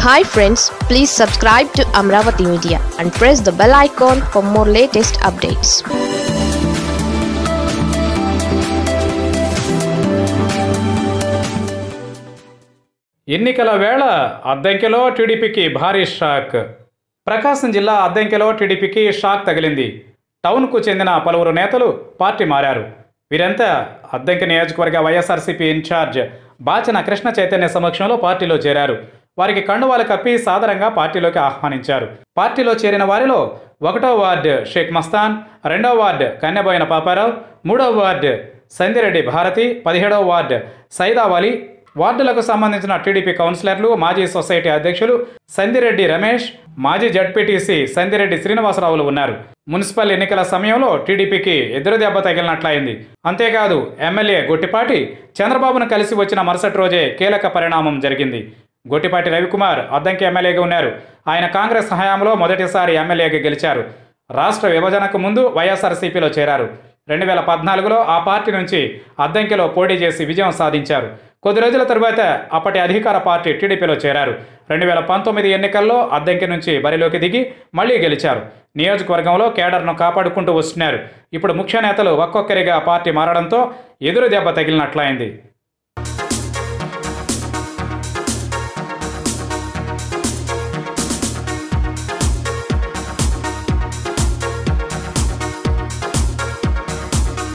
Hi friends, please subscribe to Amravati Media and press the bell icon for more latest updates. ఎన్నికల వేళ అద్దంకిలో టీడీపీకి భారీ shock. ప్రకాశం జిల్లా అద్దంకిలో టీడీపీకి షాక్ తగిలింది. టౌన్కు చెందిన పలువురు నేతలు పార్టీ మారారు. వీరంతా అద్దంకి నియోజకవర్గ వైఎస్ఆర్సీపీ ఇన్ఛార్జ్ బాచన కృష్ణ చైతన్య సమక్షంలో పార్టీలో చేరారు. వారికి కండువాలు కప్పి సాదరంగా పార్టీలోకి ఆహ్వానించారు. పార్టీలో చేరిన వారిలో 1వ వార్డు షేక్ మస్తాన్, 2వ వార్డు కన్యబోయిన పాపారావు, 3వ వార్డు సందిరెడ్డి భారతి, 17వ వార్డు సైదావలి వార్డులకు సంబంధించిన టీడీపీ కౌన్సిలర్లు, మాజీ సొసైటీ అధ్యక్షులు సందిరెడ్డి రమేష్, మాజీ జడ్పీటీసీ సందిరెడ్డి శ్రీనివాసరావులు ఉన్నారు. మున్సిపల్ ఎన్నికల సమయంలో టీడీపీకి ఎదురుదెబ్బ తగిలినట్లయింది. అంతేకాదు ఎమ్మెల్యే గొట్టిపాటి చంద్రబాబును కలిసి వచ్చిన మరుసటి రోజే కీలక పరిణామం జరిగింది. గొట్టిపాటి రవికుమార్ అద్దంకి ఎమ్మెల్యేగా ఉన్నారు. ఆయన కాంగ్రెస్ హయాంలో మొదటిసారి ఎమ్మెల్యేగా గెలిచారు. రాష్ట్ర విభజనకు ముందు వైఎస్ఆర్సీపీలో చేరారు. 2014లో ఆ పార్టీ నుంచి అద్దంకిలో పోటీ చేసి విజయం సాధించారు. కొద్ది రోజుల తరువాత అప్పటి అధికార పార్టీ టీడీపీలో చేరారు. 2019 ఎన్నికల్లో అద్దంకి నుంచి బరిలోకి దిగి మళ్లీ గెలిచారు. నియోజకవర్గంలో కేడర్ను కాపాడుకుంటూ వస్తున్నారు. ఇప్పుడు ముఖ్య నేతలు ఒక్కొక్కరిగా పార్టీ మారడంతో ఎదురు దెబ్బ తగిలినట్లయింది.